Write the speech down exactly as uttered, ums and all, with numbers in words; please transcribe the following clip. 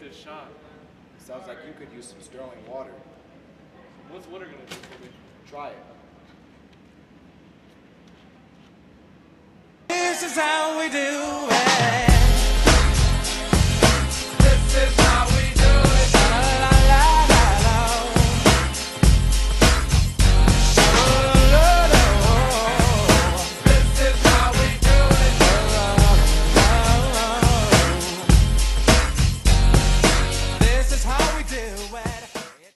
a shot. Sounds like you could use some sterling water. What's water gonna do for me? Try it. This is how we do.